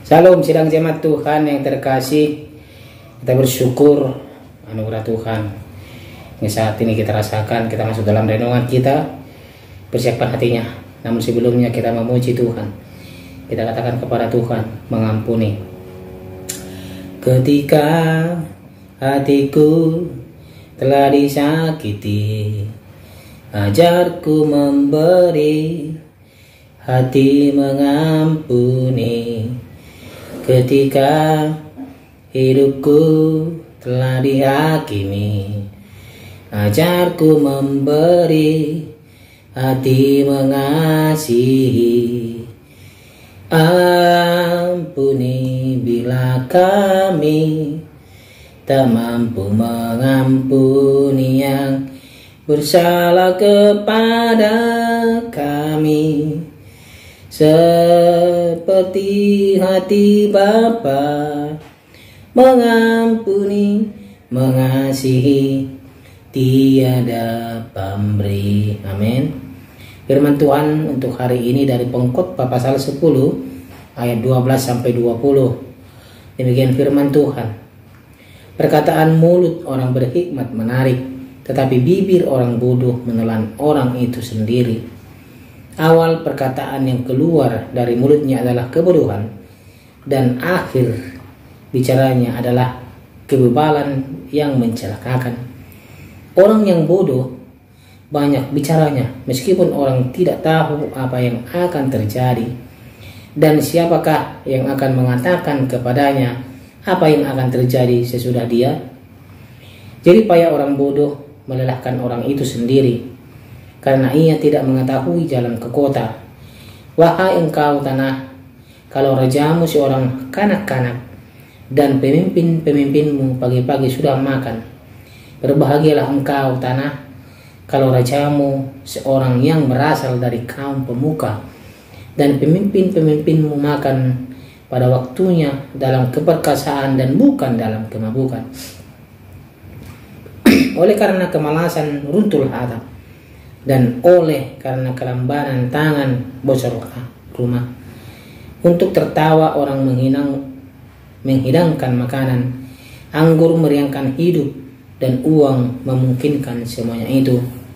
Salam sidang jemaat Tuhan yang terkasih. Kita bersyukur anugerah Tuhan yang saat ini kita rasakan. Kita masuk dalam renungan kita, persiapkan hatinya. Namun sebelumnya kita memuji Tuhan. Kita katakan kepada Tuhan, mengampuni. Ketika hatiku telah disakiti, ajarku memberi, hati mengampuni. Ketika hidupku telah dihakimi, ajarku memberi, hati mengasihi. Ampuni bila kami tak mampu mengampuni yang bersalah kepada kami, seperti hati Bapa mengampuni, mengasihi, tiada pamrih. Amin. Firman Tuhan untuk hari ini dari Pengkhotbah pasal 10 ayat 12 sampai 20. Demikian firman Tuhan. Perkataan mulut orang berhikmat menarik, tetapi bibir orang bodoh menelan orang itu sendiri. Awal perkataan yang keluar dari mulutnya adalah kebodohan, dan akhir bicaranya adalah kebebalan yang mencelakakan. Orang yang bodoh banyak bicaranya, meskipun orang tidak tahu apa yang akan terjadi, dan siapakah yang akan mengatakan kepadanya apa yang akan terjadi sesudah dia. Jadi payah orang bodoh melelahkan orang itu sendiri, karena ia tidak mengetahui jalan ke kota. Wahai engkau tanah, kalau rajamu seorang kanak-kanak dan pemimpin-pemimpinmu pagi-pagi sudah makan, berbahagialah engkau tanah, kalau rajamu seorang yang berasal dari kaum pemuka dan pemimpin-pemimpinmu makan pada waktunya dalam keperkasaan dan bukan dalam kemabukan. Oleh karena kemalasan runtuh atap, dan oleh karena kelambanan tangan bocorlah rumah. Untuk tertawa orang menghidangkan makanan, anggur meriangkan hidup, dan uang memungkinkan semuanya itu.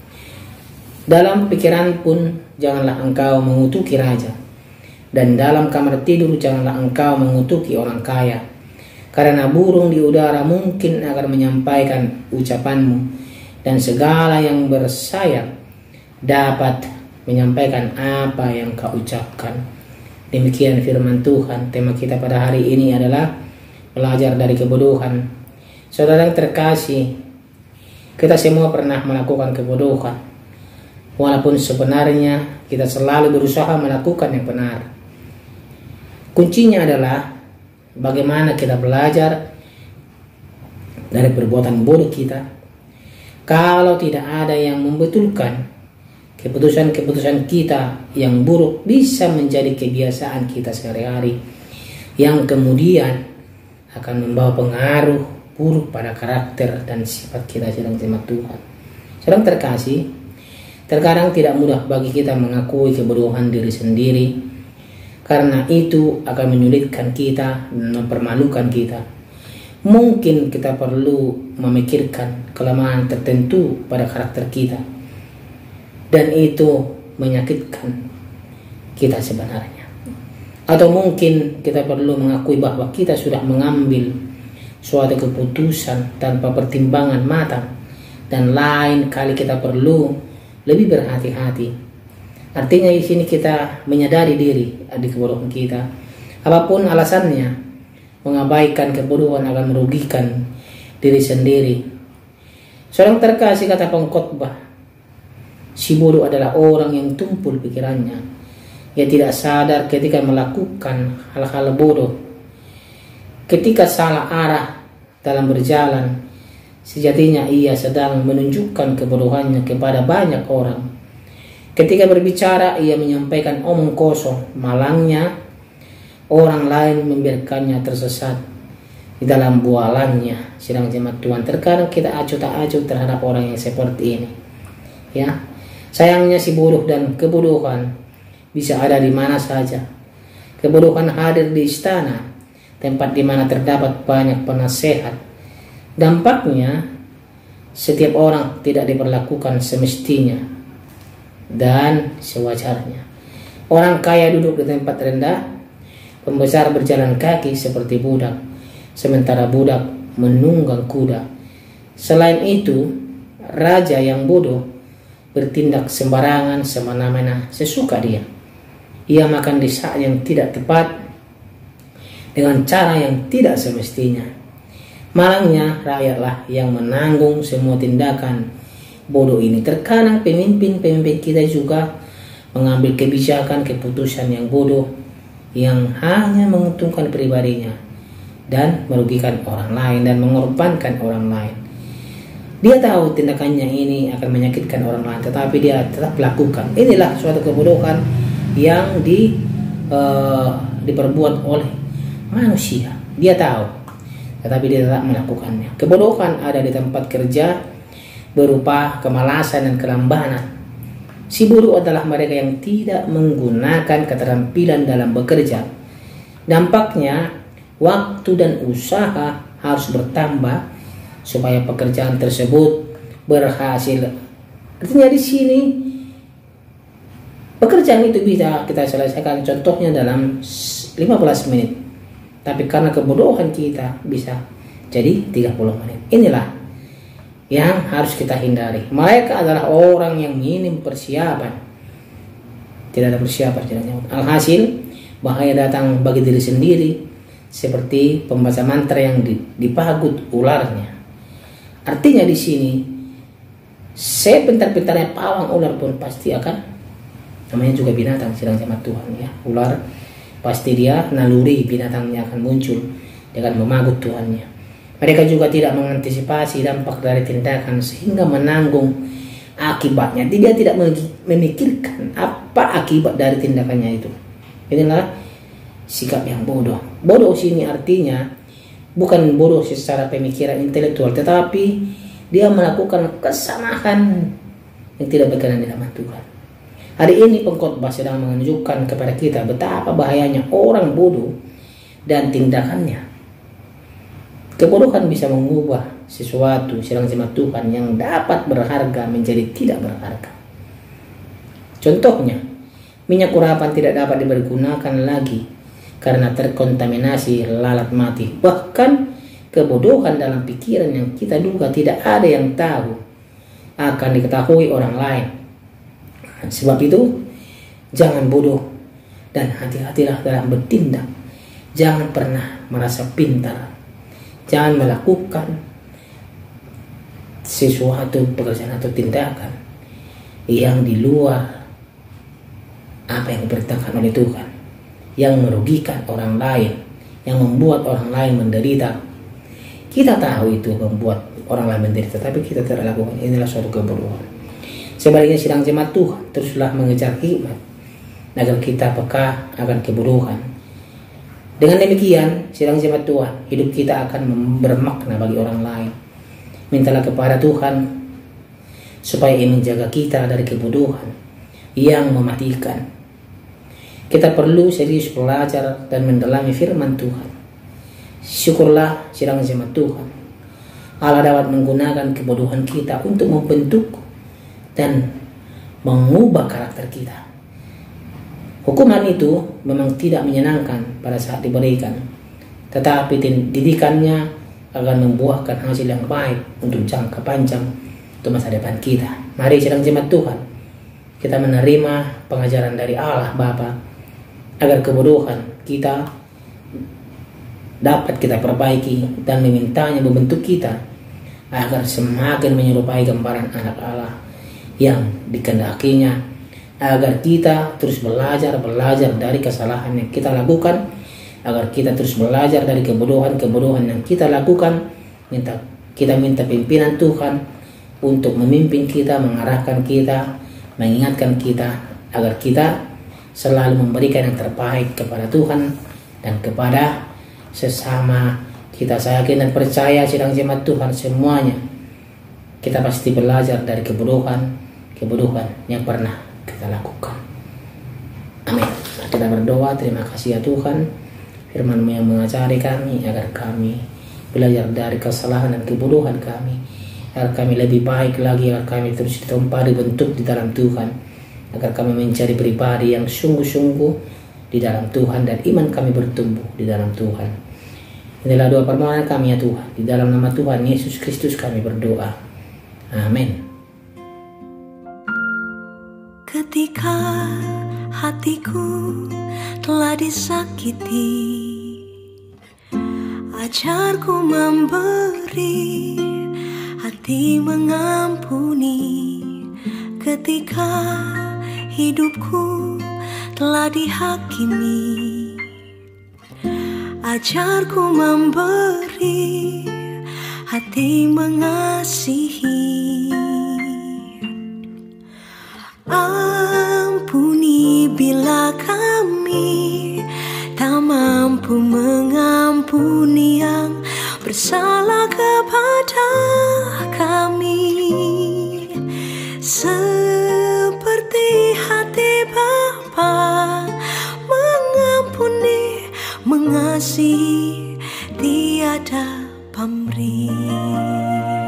Dalam pikiran pun janganlah engkau mengutuki raja, dan dalam kamar tidur janganlah engkau mengutuki orang kaya, karena burung di udara mungkin akan menyampaikan ucapanmu, dan segala yang bersayap dapat menyampaikan apa yang kau ucapkan. Demikian firman Tuhan. Tema kita pada hari ini adalah belajar dari kebodohan. Saudara yang terkasih, kita semua pernah melakukan kebodohan, walaupun sebenarnya kita selalu berusaha melakukan yang benar. Kuncinya adalah bagaimana kita belajar dari perbuatan bodoh kita. Kalau tidak ada yang membetulkan, keputusan-keputusan kita yang buruk bisa menjadi kebiasaan kita sehari-hari, yang kemudian akan membawa pengaruh buruk pada karakter dan sifat kita sedang jemaat Tuhan. Sedang terkasih, terkadang tidak mudah bagi kita mengakui kebodohan diri sendiri, karena itu akan menyulitkan kita dan mempermalukan kita. Mungkin kita perlu memikirkan kelemahan tertentu pada karakter kita, dan itu menyakitkan kita sebenarnya. Atau mungkin kita perlu mengakui bahwa kita sudah mengambil suatu keputusan tanpa pertimbangan matang, dan lain kali kita perlu lebih berhati-hati. Artinya di sini kita menyadari diri di kebodohan kita. Apapun alasannya, mengabaikan kebodohan akan merugikan diri sendiri. Seorang terkasih, kata pengkhotbah, si bodoh adalah orang yang tumpul pikirannya. Ia tidak sadar ketika melakukan hal-hal bodoh. Ketika salah arah dalam berjalan, sejatinya ia sedang menunjukkan kebodohannya kepada banyak orang. Ketika berbicara, ia menyampaikan omong kosong. Malangnya, orang lain membiarkannya tersesat di dalam bualannya. Sedang jemaat Tuhan, terkadang kita acuh tak acuh terhadap orang yang seperti ini. Ya, sayangnya si bodoh dan kebodohan bisa ada di mana saja. Kebodohan hadir di istana, tempat di mana terdapat banyak penasehat. Dampaknya, setiap orang tidak diperlakukan semestinya dan sewajarnya. Orang kaya duduk di tempat rendah, pembesar berjalan kaki seperti budak, sementara budak menunggang kuda. Selain itu, raja yang bodoh bertindak sembarangan semena-mena sesuka dia. Ia makan di saat yang tidak tepat dengan cara yang tidak semestinya. Malangnya rakyatlah yang menanggung semua tindakan bodoh ini. Terkadang pemimpin-pemimpin kita juga mengambil keputusan yang bodoh yang hanya menguntungkan pribadinya dan merugikan orang lain dan mengorbankan orang lain. Dia tahu tindakannya ini akan menyakitkan orang lain, tetapi dia tetap lakukan. Inilah suatu kebodohan yang diperbuat oleh manusia. Dia tahu, tetapi dia tetap melakukannya. Kebodohan ada di tempat kerja berupa kemalasan dan kelambanan. Si bodoh adalah mereka yang tidak menggunakan keterampilan dalam bekerja. Dampaknya, waktu dan usaha harus bertambah supaya pekerjaan tersebut berhasil. Artinya di sini pekerjaan itu bisa kita selesaikan contohnya dalam 15 menit. Tapi karena kebodohan kita bisa jadi 30 menit. Inilah yang harus kita hindari. Mereka adalah orang yang minim persiapan. Tidak ada persiapan. Alhasil bahaya datang bagi diri sendiri seperti pembaca mantra yang dipagut ularnya. Artinya di sini sepintar-pintarnya pawang ular pun pasti akan, namanya juga binatang sedang sama Tuhan ya. Ular pasti dia naluri binatangnya akan muncul, dia akan memagut tuannya. Mereka juga tidak mengantisipasi dampak dari tindakan sehingga menanggung akibatnya. Dia tidak memikirkan apa akibat dari tindakannya itu. Inilah sikap yang bodoh. Bodoh sini artinya bukan bodoh secara pemikiran intelektual, tetapi dia melakukan kesalahan yang tidak berkenan di hadapan Tuhan. Hari ini pengkhotbah sedang menunjukkan kepada kita betapa bahayanya orang bodoh dan tindakannya. Kebodohan bisa mengubah sesuatu sedang jemaat Tuhan yang dapat berharga menjadi tidak berharga. Contohnya, minyak urapan tidak dapat dipergunakan lagi karena terkontaminasi lalat mati. Bahkan kebodohan dalam pikiran yang kita duga tidak ada yang tahu akan diketahui orang lain. Sebab itu, jangan bodoh dan hati-hatilah dalam bertindak. Jangan pernah merasa pintar. Jangan melakukan sesuatu pekerjaan atau tindakan yang di luar apa yang diperintahkan oleh Tuhan, yang merugikan orang lain, yang membuat orang lain menderita. Kita tahu itu membuat orang lain menderita, tapi kita tidak lakukan. Inilah suatu kebodohan. Sebaliknya sidang jemaat Tuhan teruslah mengejar hikmat agar kita peka akan kebodohan. Dengan demikian, sidang jemaat Tuhan, hidup kita akan bermakna bagi orang lain. Mintalah kepada Tuhan supaya Ia menjaga kita dari kebodohan yang mematikan. Kita perlu serius belajar dan mendalami firman Tuhan. Syukurlah sidang jemaat Tuhan, Allah dapat menggunakan kebodohan kita untuk membentuk dan mengubah karakter kita. Hukuman itu memang tidak menyenangkan pada saat diberikan, tetapi didikannya akan membuahkan hasil yang baik untuk jangka panjang untuk masa depan kita. Mari sidang jemaat Tuhan, kita menerima pengajaran dari Allah Bapa agar kebodohan kita dapat kita perbaiki dan memintanya membentuk kita agar semakin menyerupai gambaran anak Allah yang dikehendakinya, agar kita terus belajar dari kesalahan yang kita lakukan, agar kita terus belajar dari kebodohan yang kita lakukan. Kita minta pimpinan Tuhan untuk memimpin kita, mengarahkan kita, mengingatkan kita, agar kita selalu memberikan yang terbaik kepada Tuhan dan kepada sesama kita. Saya yakin dan percaya sidang jemaat Tuhan semuanya, kita pasti belajar dari kebodohan yang pernah kita lakukan. Amin. Kita berdoa, terima kasih ya Tuhan, firman-Mu yang mengajari kami agar kami belajar dari kesalahan dan kebodohan kami, agar kami lebih baik lagi, agar kami terus ditempa dibentuk di dalam Tuhan, agar kami mencari pribadi yang sungguh-sungguh di dalam Tuhan dan iman kami bertumbuh di dalam Tuhan. Inilah doa permohonan kami ya Tuhan, di dalam nama Tuhan Yesus Kristus kami berdoa. Amin. Ketika hatiku telah disakiti, ajarku memberi, hati mengampuni. Ketika hidupku telah dihakimi, ajarku memberi, hati mengasihi. Ampuni bila kami tak mampu mengampuni yang bersalah kepada kami, seperti hati Bapa mengampuni, mengasihi tiada pamrih.